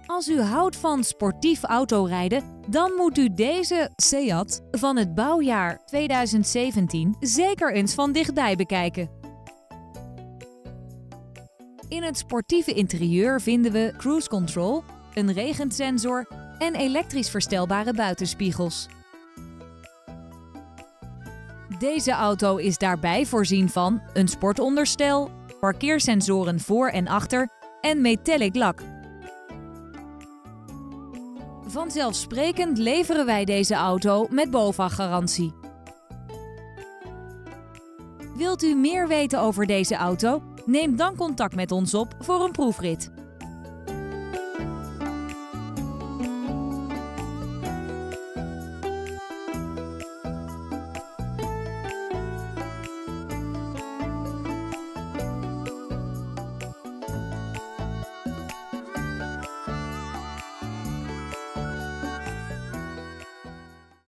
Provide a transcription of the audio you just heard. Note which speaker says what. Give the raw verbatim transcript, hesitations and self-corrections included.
Speaker 1: Als u houdt van sportief autorijden, dan moet u deze Seat van het bouwjaar tweeduizend zeventien zeker eens van dichtbij bekijken. In het sportieve interieur vinden we cruise control, een regensensor en elektrisch verstelbare buitenspiegels. Deze auto is daarbij voorzien van een sportonderstel, parkeersensoren voor en achter en metallic lak. Vanzelfsprekend leveren wij deze auto met BOVAG-garantie. Wilt u meer weten over deze auto? Neem dan contact met ons op voor een proefrit.